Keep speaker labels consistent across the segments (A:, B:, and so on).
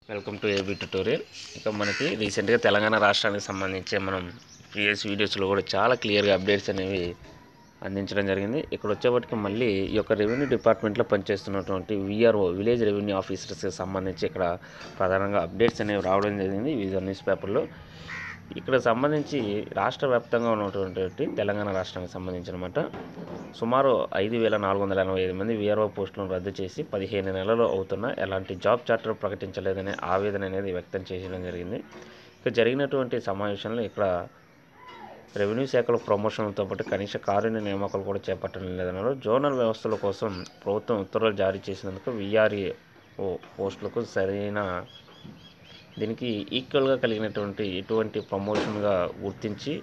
A: Welcome to AB tutorial. ఇక మనకి రీసెంట్గా తెలంగాణ రాష్ట్రానికి సంబంధించి మనం ప్రీవియస్ వీడియోస్లో కూడా చాలా క్లియర్గా అప్డేట్స్ అనేవి అందించడం జరిగింది. ఇక్కడ వచ్చేప్పటికి మళ్ళీ ఈ యొక్క రెవెన్యూ డిపార్ట్మెంట్లో పనిచేస్తున్నటువంటి VRO విలేజ్ రెవెన్యూ ఆఫీసర్స్కి సంబంధించి ఇక్కడ ప్రధానంగా అప్డేట్స్ అనేవి రావడం జరిగింది వివిధ న్యూస్ పేపర్లో. ఇక్కడ సంబంధించి రాష్ట్ర వ్యాప్తంగా ఉన్నటువంటి తెలంగాణ రాష్ట్రానికి సంబంధించినమాట సుమారు 5,485 మంది VRO పోస్టులను రద్దు చేసి 15 నెలలు అవుతున్నా ఎలాంటి జాబ్ చార్టర్ ప్రకటించలేదనే ఆవేదన అనేది వ్యక్తం చేయడం జరిగింది. ఇక జరిగినటువంటి సమావేశంలో ఇక్కడ రెవెన్యూ శాఖలో ప్రమోషన్లతో పాటు కనీస కారుణ్య నియామకాలు కూడా చేపట్టడం లేదన్నారు. జోనల్ వ్యవస్థల కోసం ప్రభుత్వం ఉత్తర్వులు జారీ చేసినందుకు VRO పోస్టులకు సరైన దీనికి ఈక్వల్గా కలిగినటువంటి ఎటువంటి ప్రమోషన్గా గుర్తించి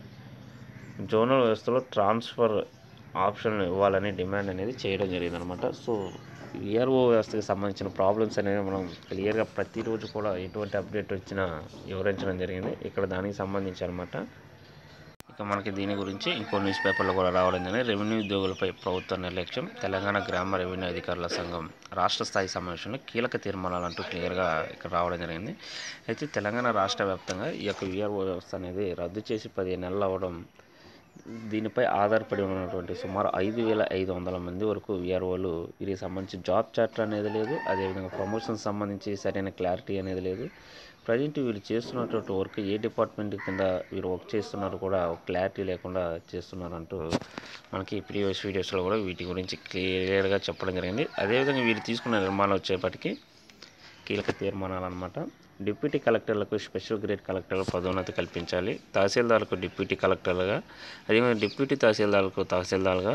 A: జోనల్ వ్యవస్థలో ట్రాన్స్ఫర్ ఆప్షన్ ఇవ్వాలని డిమాండ్ అనేది చేయడం జరిగిందనమాట. సో VRO వ్యవస్థకి సంబంధించిన ప్రాబ్లమ్స్ అనేవి మనం క్లియర్గా ప్రతిరోజు కూడా ఎటువంటి అప్డేట్ వచ్చినా వివరించడం జరిగింది. ఇక్కడ దానికి సంబంధించి అనమాట. ఇక మనకి దీని గురించి ఇంకో న్యూస్ పేపర్లో కూడా రావడం జరిగింది. రెవెన్యూ ఉద్యోగులపై ప్రభుత్వ నిర్లక్ష్యం, తెలంగాణ గ్రామ రెవెన్యూ అధికారుల సంఘం రాష్ట్ర స్థాయి సమావేశంలో కీలక తీర్మానాలు అంటూ క్లియర్గా ఇక్కడ రావడం జరిగింది. అయితే తెలంగాణ రాష్ట్ర వ్యాప్తంగా ఈ యొక్క VRO వ్యవస్థ అనేది రద్దు చేసి 15 నెలలు అవ్వడం, దీనిపై ఆధారపడి ఉన్నటువంటి సుమారు 5,500 మంది వరకు VROలు వీరికి సంబంధించి జాబ్ చార్టర్ అనేది లేదు. అదేవిధంగా ప్రమోషన్ సంబంధించి సరైన క్లారిటీ అనేది లేదు. ప్రజెంట్ వీళ్ళు చేస్తున్నటువంటి వర్క్ ఏ డిపార్ట్మెంట్ కింద వీరు వర్క్ చేస్తున్నారు కూడా క్లారిటీ లేకుండా చేస్తున్నారంటూ మనకి ప్రీవియస్ వీడియోస్లో కూడా వీటి గురించి క్లియర్గా చెప్పడం జరిగింది. అదేవిధంగా వీరు తీసుకున్న నిర్మాణం వచ్చేప్పటికీ కీలక తీర్మానాలు అనమాట. డిప్యూటీ కలెక్టర్లకు స్పెషల్ గ్రేడ్ కలెక్టర్లు పదోన్నతి కల్పించాలి. తహసీల్దార్లకు డిప్యూటీ కలెక్టర్లుగా, అదేవిధంగా డిప్యూటీ తహసీల్దార్లకు తహసీల్దార్గా,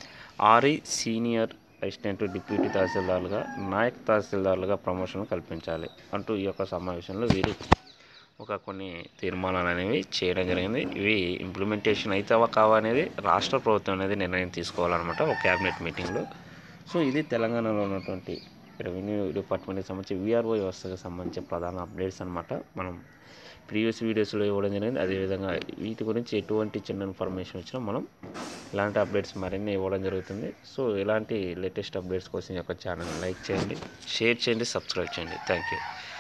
A: సీనియర్ అసిస్టెంట్ డిప్యూటీ తహసీల్దార్లుగా, నాయక్ తహసీల్దార్లుగా ప్రమోషన్ కల్పించాలి అంటూ ఈ యొక్క సమావేశంలో వీరు కొన్ని తీర్మానాలు అనేవి చేయడం జరిగింది. ఇవి ఇంప్లిమెంటేషన్ అవుతావా కావా అనేది రాష్ట్ర ప్రభుత్వం అనేది నిర్ణయం తీసుకోవాలన్నమాట ఒక క్యాబినెట్ మీటింగ్లో. సో ఇది తెలంగాణలో ఉన్నటువంటి రెవెన్యూ డిపార్ట్మెంట్కి సంబంధించి VRO వ్యవస్థకు సంబంధించి ప్రధాన అప్డేట్స్ అనమాట. మనం ప్రీవియస్ వీడియోస్లో ఇవ్వడం జరిగింది. అదేవిధంగా వీటి గురించి ఎటువంటి చిన్న ఇన్ఫర్మేషన్ వచ్చినా మనం ఇలాంటి అప్డేట్స్ మరిన్ని ఇవ్వడం జరుగుతుంది. సో ఇలాంటి లేటెస్ట్ అప్డేట్స్ కోసం ఈ యొక్క ఛానల్ లైక్ చేయండి, షేర్ చేయండి, సబ్స్క్రైబ్ చేయండి. Thank you.